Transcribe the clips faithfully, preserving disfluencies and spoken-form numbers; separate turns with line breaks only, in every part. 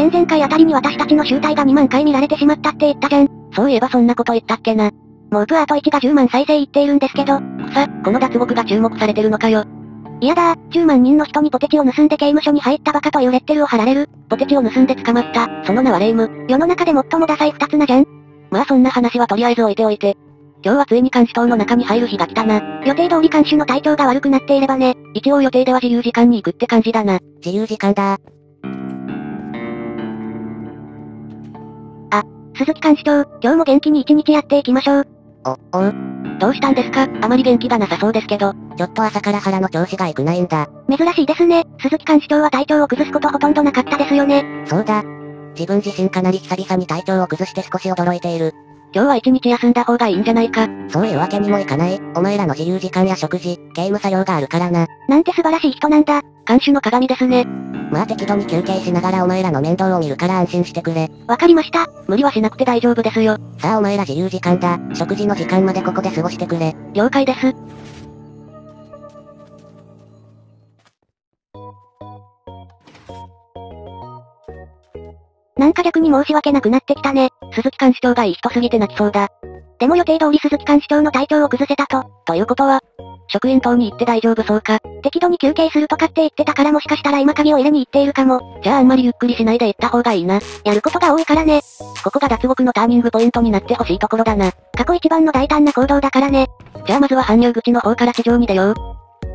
前々回あたりに私たちの集体がにまんかい見られてしまったって言ったじゃん。
そういえばそんなこと言ったっけな。
もうプアートいちがじゅうまん再生いっているんですけど。
さ、この脱獄が注目されてるのかよ。
いやだー、じゅうまんにんの人にポテチを盗んで刑務所に入ったバカというレッテルを貼られる。
ポテチを盗んで捕まった、その名はレイム。
世の中で最もダサい二つなじゃん。
まあそんな話はとりあえず置いておいて。今日はついに監視塔の中に入る日が来たな。
予定通り監視の体調が悪くなっていればね。
一応予定では自由時間に行くって感じだな。
自由時間だ。
あ、鈴木監視長、今日も元気に一日やっていきましょう。
お、おう。
どうしたんですか？あまり元気がなさそうですけど。
ちょっと朝から腹の調子が良くないんだ。
珍しいですね。鈴木監視長は体調を崩すことほとんどなかったですよね。
そうだ。自分自身かなり久々に体調を崩して少し驚いている。
今日は一日休んだ方がいいんじゃないか。
そういうわけにもいかない。お前らの自由時間や食事、ゲーム作業があるからな。
なんて素晴らしい人なんだ。
監視の鏡ですね。
まあ適度に休憩しながらお前らの面倒を見るから安心してくれ。
わかりました。
無理はしなくて大丈夫ですよ。
さあお前ら自由時間だ。食事の時間までここで過ごしてくれ。
了解です。
なんか逆に申し訳なくなってきたね。
鈴木監視長がいい人すぎて泣きそうだ。
でも予定通り鈴木監視長の体調を崩せたと。
ということは、職員棟に行って大丈夫そうか。
適度に休憩するとかって言ってたからもしかしたら今鍵を入れに行っているかも。
じゃああんまりゆっくりしないで行った方がいいな。
やることが多いからね。
ここが脱獄のターニングポイントになってほしいところだな。
過去一番の大胆な行動だからね。
じゃあまずは搬入口の方から地上に出よう。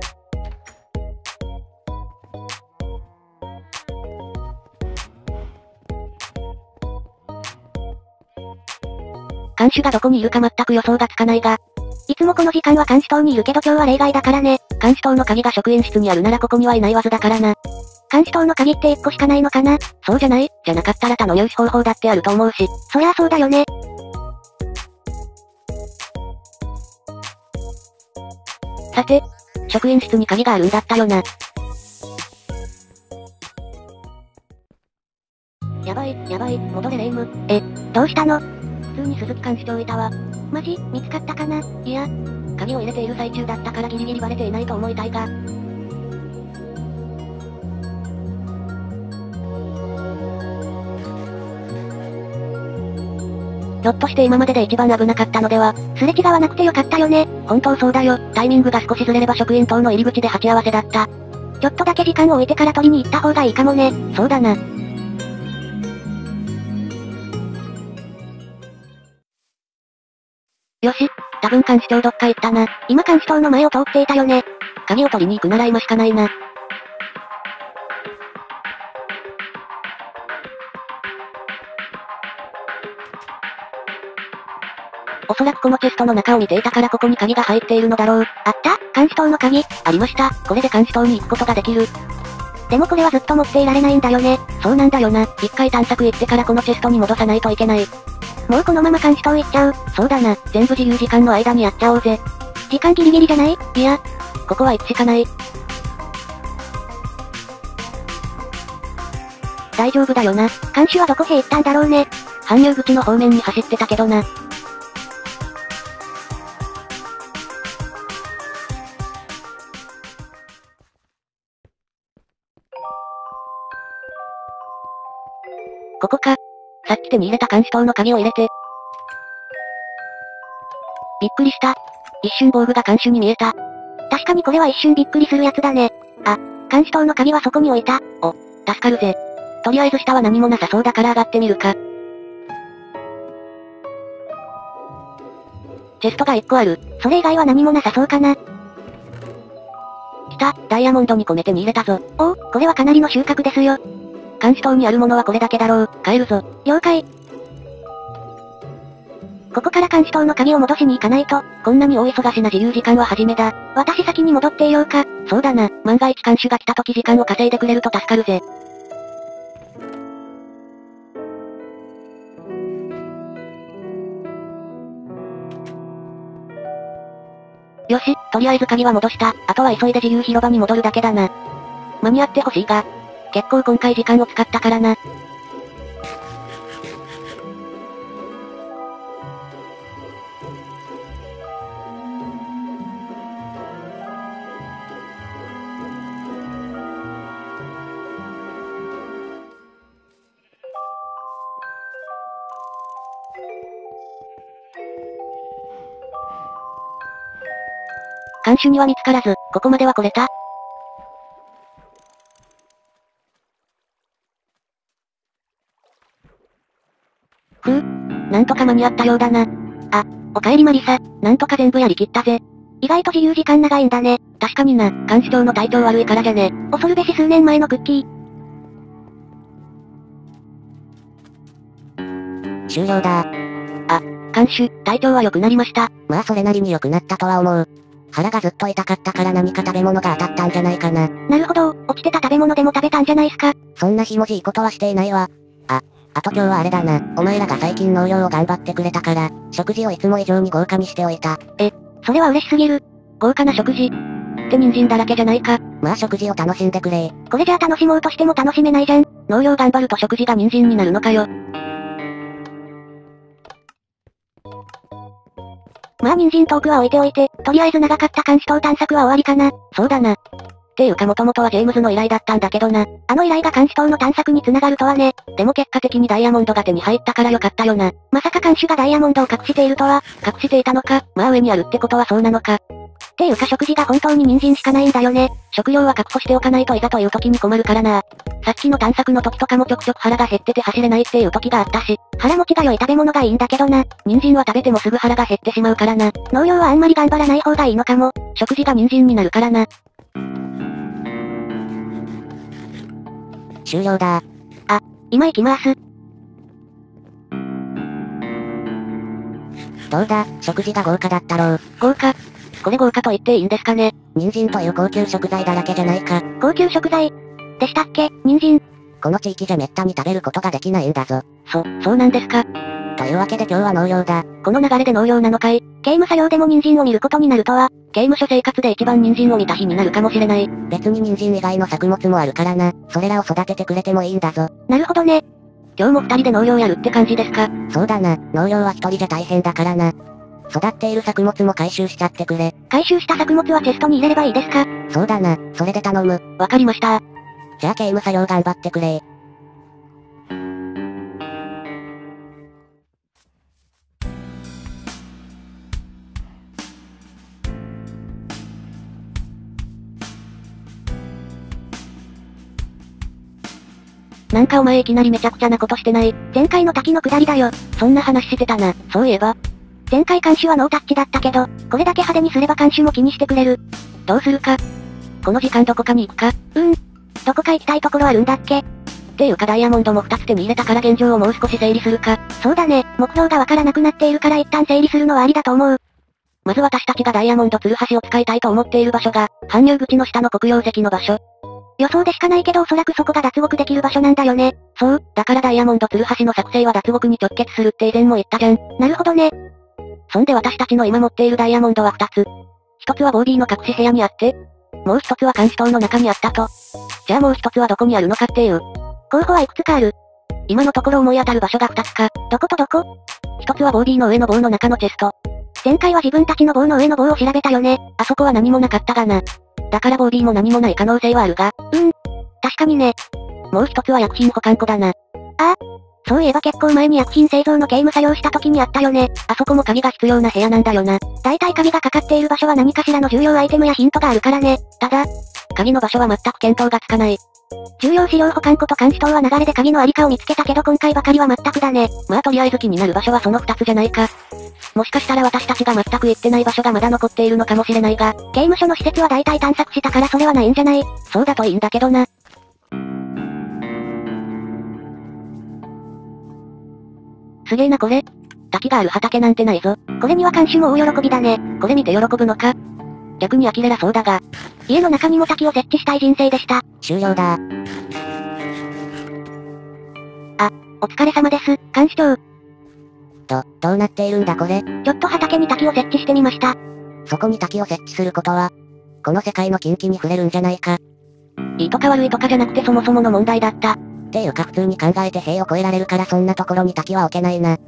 監視がどこにいるか全く予想がつかないが。
いつもこの時間は監視棟にいるけど今日は例外だからね。
監視棟の鍵が職員室にあるならここにはいないはずだからな。
監視棟の鍵っていっこしかないのかな？
そうじゃない？じゃなかったら他の入手方法だってあると思うし。
そりゃあそうだよね。
さて、職員室に鍵があるんだったよな。やばい、やばい、戻れレイム。
え、どうしたの？
普通に鈴木監視長いたわ。
マジ？見つかったかな？
いや、鍵を入れている最中だったからギリギリバレていないと思いたいが。ひょっとして今までで一番危なかったのでは？
すれ違わなくてよかったよね。
本当そうだよ。タイミングが少しずれれば職員棟の入り口で鉢合わせだった。
ちょっとだけ時間を置いてから取りに行った方がいいかもね。
そうだな。よし、多分監視長どっか行ったな。
今監視棟の前を通っていたよね。
鍵を取りに行くなら今しかないな。おそらくこのチェストの中を見ていたからここに鍵が入っているのだろう。
あった？監視棟の鍵。
ありました。これで監視棟に行くことができる。
でもこれはずっと持っていられないんだよね。
そうなんだよな。一回探索行ってからこのチェストに戻さないといけない。
もうこのまま監視棟行っちゃう。
そうだな。全部自由時間の間にやっちゃおうぜ。
時間ギリギリじゃない？
いや、ここはいちしかない。大丈夫だよな。
監視はどこへ行ったんだろうね。
搬入口の方面に走ってたけどな。ここか。さっき手に入れた監視塔の鍵を入れて。びっくりした。一瞬防具が監視に見えた。
確かにこれは一瞬びっくりするやつだね。あ、監視塔の鍵はそこに置いた。
お、助かるぜ。とりあえず下は何もなさそうだから上がってみるか。チェストがいっこある。
それ以外は何もなさそうかな。
来た、ダイヤモンドに込めてに入れたぞ。
おお、これはかなりの収穫ですよ。
監視塔にあるものはこれだけだろう。帰るぞ。
了解。ここから監視塔の鍵を戻しに行かないと。
こんなに大忙しな自由時間は初めだ。
私先に戻っていようか。
そうだな。万が一監視が来た時時間を稼いでくれると助かるぜ。よし、とりあえず鍵は戻した。あとは急いで自由広場に戻るだけだな。間に合ってほしいが。結構今回時間を使ったからな。 看守には見つからず、ここまでは来れた。ふう。なんとか間に合ったようだな。あ、お帰りマリサ、なんとか全部やりきったぜ。
意外と自由時間長いんだね。
確かにな、看守長の体調悪いからじゃね。
恐るべし数年前のクッキ
ー。終了だ。
あ、看守、体調は良くなりました。
まあそれなりに良くなったとは思う。腹がずっと痛かったから何か食べ物が当たったんじゃないかな。
なるほど、落ちてた食べ物でも食べたんじゃないすか。
そんなひもじいことはしていないわ。あ、あと今日はあれだな。お前らが最近農業を頑張ってくれたから、食事をいつも以上に豪華にしておいた。
え、それは嬉しすぎる。
豪華な食事って人参だらけじゃないか。
まあ食事を楽しんでくれ。
これじゃあ楽しもうとしても楽しめないじゃん。
農業頑張ると食事が人参になるのかよ。
まあ人参トークは置いておいて、とりあえず長かった監視塔探索は終わりかな。
そうだな。っていうか元々はジェームズの依頼だったんだけどな。
あの依頼が監視塔の探索に繋がるとはね。
でも結果的にダイヤモンドが手に入ったからよかったよな。
まさか監守がダイヤモンドを隠しているとは。
隠していたのか、まあ上にあるってことはそうなのか。
っていうか食事が本当に人参しかないんだよね。
食料は確保しておかないといざという時に困るからな。さっきの探索の時とかもちょくちょく腹が減ってて走れないっていう時があったし。
腹持ちが良い食べ物がいいんだけどな。
人参は食べてもすぐ腹が減ってしまうからな。
農業はあんまり頑張らない方がいいのかも。
食事が人参になるからな。
終了だ。
あ、今行きます。
どうだ、食事が豪華だったろう。
豪華？これ豪華と言っていいんですかね。
人参という高級食材だらけじゃないか。
高級食材でしたっけ、人参。
この地域じゃめったに食べることができないんだぞ。
そ、そうなんですか。
というわけで今日は農業だ。
この流れで農業なのかい？
刑務作業でも人参を見ることになるとは。
刑務所生活で一番人参を見た日になるかもしれない。
別に人参以外の作物もあるからな。それらを育ててくれてもいいんだぞ。
なるほどね。
今日も二人で農業やるって感じですか？
そうだな、農業は一人じゃ大変だからな。育っている作物も回収しちゃってくれ。
回収した作物はチェストに入れればいいですか？
そうだな、それで頼む。
わかりました。
じゃあ刑務作業頑張ってくれ。
なんかお前いきなりめちゃくちゃなことしてない？
前回の滝の下りだよ。
そんな話してたな、そういえば。
前回監守はノータッチだったけど、これだけ派手にすれば監守も気にしてくれる。
どうするか？この時間どこかに行くか？
うーん。どこか行きたいところあるんだっけ？
っていうかダイヤモンドも二つ手に入れたから現状をもう少し整理するか。
そうだね、目標がわからなくなっているから一旦整理するのはありだと思う。
まず私たちがダイヤモンドツルハシを使いたいと思っている場所が、搬入口の下の黒曜石の場所。
予想でしかないけどおそらくそこが脱獄できる場所なんだよね。
そう、だからダイヤモンドツルハシの作成は脱獄に直結するって以前も言ったじゃん。
なるほどね。
そんで私たちの今持っているダイヤモンドは二つ。一つはボービーの隠し部屋にあって、もう一つは監視塔の中にあったと。じゃあもう一つはどこにあるのかっていう。
候補はいくつかある。
今のところ思い当たる場所が二つか。
どことどこ？
一つはボービーの上の棒の中のチェスト。
前回は自分たちの棒の上の棒を調べたよね。
あそこは何もなかったがな。だからボービーも何もない可能性はあるが。
うん。確かにね。
もう一つは薬品保管庫だな。
ああ。そういえば結構前に薬品製造の刑務作業した時にあったよね。
あそこも鍵が必要な部屋なんだよな。
だいたい鍵がかかっている場所は何かしらの重要アイテムやヒントがあるからね。
ただ、鍵の場所は全く見当がつかない。
重要資料保管庫と監視塔は流れで鍵のありかを見つけたけど今回ばかりは全くだね。
まあとりあえず気になる場所はその二つじゃないか。もしかしたら私たちが全く行ってない場所がまだ残っているのかもしれないが、
刑務所の施設は大体探索したからそれはないんじゃない？
そうだといいんだけどな。すげえなこれ。滝がある畑なんてないぞ。
これには監視も大喜びだね。
これ見て喜ぶのか？逆に呆れらそうだが。
家の中にも滝を設置したい人生でした。
終了だ。
あ、お疲れ様です、監視長。
ど、どうなっているんだこれ？
ちょっと畑に滝を設置してみました。
そこに滝を設置することは、この世界の禁忌に触れるんじゃないか。
いいとか悪いとかじゃなくてそもそもの問題だった。
っていうか普通に考えて塀を越えられるからそんなところに滝は置けないな。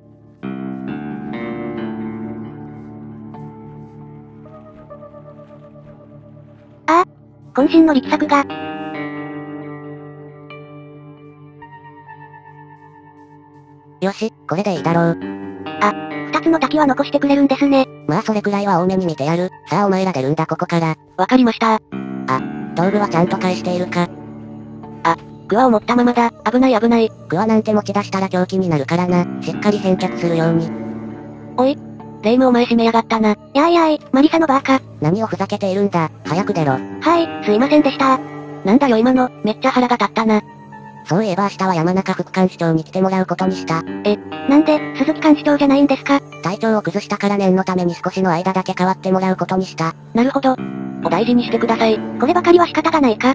ああ、渾身の力作が。
よし、 これでいいだろう。
あ、二つの滝は残してくれるんですね。
まあそれくらいは多めに見てやる。さあお前ら出るんだここから。
わかりました。
あ、道具はちゃんと返しているか。
あ、クワを持ったままだ。危ない危ない。
クワなんて持ち出したら凶器になるからな。しっかり返却するように。
おい。レイムお前閉めやがったな。
やいやい、マリサのバーカ。
何をふざけているんだ。早く出ろ。
はい、すいませんでした。
なんだよ今の、めっちゃ腹が立ったな。
そういえば明日は山中副幹事長に来てもらうことにした。
え、なんで、鈴木幹事長じゃないんですか？
体調を崩したから念のために少しの間だけ代わってもらうことにした。
なるほど。お大事にしてください。
こればかりは仕方がないか。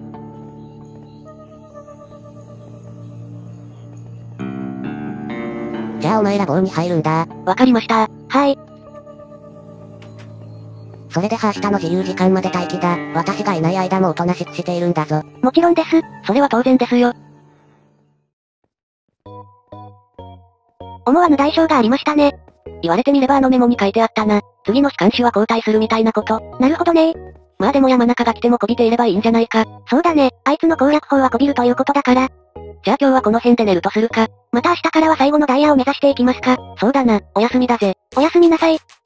じゃあお前ら棒に入るんだ。
わかりました。
はい。
それでは明日の自由時間まで待機だ。私がいない間もおとなしくしているんだぞ。
もちろんです。
それは当然ですよ。
思わぬ代償がありましたね。
言われてみればあのメモに書いてあったな。次の機関士は交代するみたいなこと。
なるほどね。
まあでも山中が来てもこびていればいいんじゃないか。
そうだね。あいつの攻略法はこびるということだから。
じゃあ今日はこの辺で寝るとするか。
また明日からは最後のダイヤを目指していきますか。
そうだな。おやすみだぜ。
おやすみなさい。